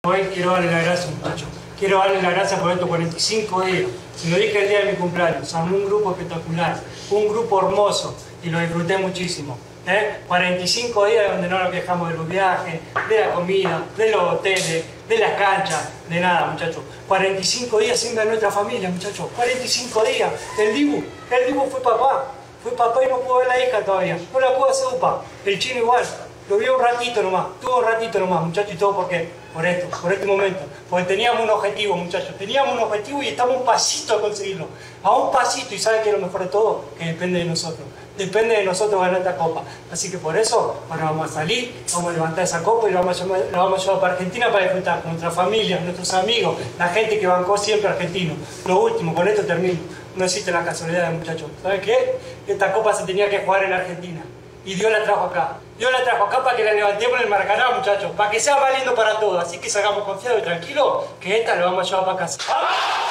Hoy quiero darle las gracias, muchachos. Quiero darle las gracias por estos 45 días. Se lo dije el día de mi cumpleaños. Armé un grupo espectacular, un grupo hermoso y lo disfruté muchísimo. 45 días donde no nos quejamos de los viajes, de la comida, de los hoteles, de las canchas, de nada, muchachos. 45 días sin ver a nuestra familia, muchachos. 45 días. El Dibu fue papá. Fue papá y no pudo ver a la hija todavía. No la pudo hacer UPA. El Chino igual. Lo vio un ratito nomás. Tuvo un ratito nomás, muchachos. ¿Y todo por qué? Por esto, por este momento. Porque teníamos un objetivo, muchachos. Teníamos un objetivo y estamos a un pasito a conseguirlo. A un pasito. ¿Y sabe qué es lo mejor de todo? Que depende de nosotros. Depende de nosotros ganar esta copa. Así que por eso, ahora vamos a salir, vamos a levantar esa copa y la vamos a llevar para Argentina para disfrutar con nuestra familia, nuestros amigos, la gente que bancó siempre argentino. Lo último, con esto termino. No existe la casualidad, muchachos. ¿Saben qué? Esta copa se tenía que jugar en Argentina. Y Dios la trajo acá. Dios la trajo acá para que la levantemos en el Maracaná, muchachos. Para que sea más lindo para todos. Así que salgamos confiados y tranquilos que esta la vamos a llevar para casa. ¡Ah!